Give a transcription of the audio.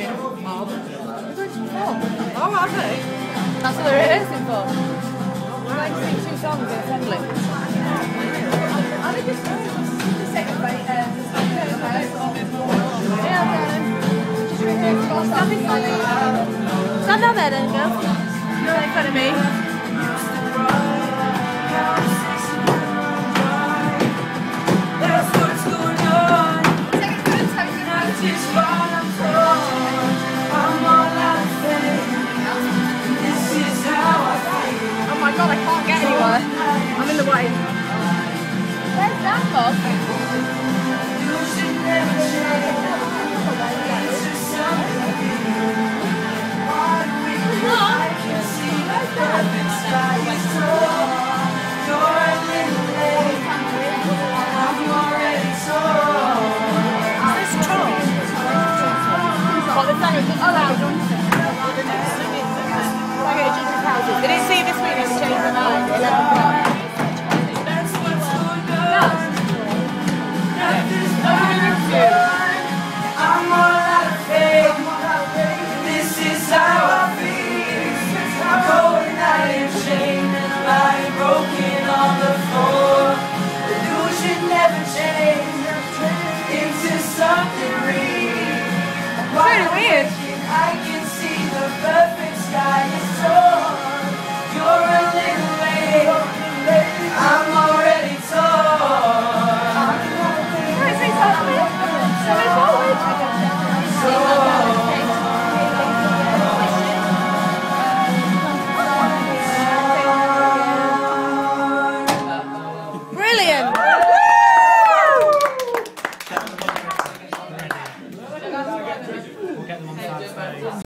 Oh, are they? That's what they're rehearsing for. We're going to sing 2 songs in assembly. Stand down there then, girl. Don't in front of me. Oh my god, I can't get anywhere. I'm in the way. Where's that box? They didn't see this week, they changed their mind. 11 o'clock. I'm all out of faith. This is how I feel. I'm going out in shame and lying broken on the floor. Illusion never changed into something real. Very weird. I can see the perfect sky is torn. You're a little late. I'm already torn. Brilliant! We'll get them on Saturday.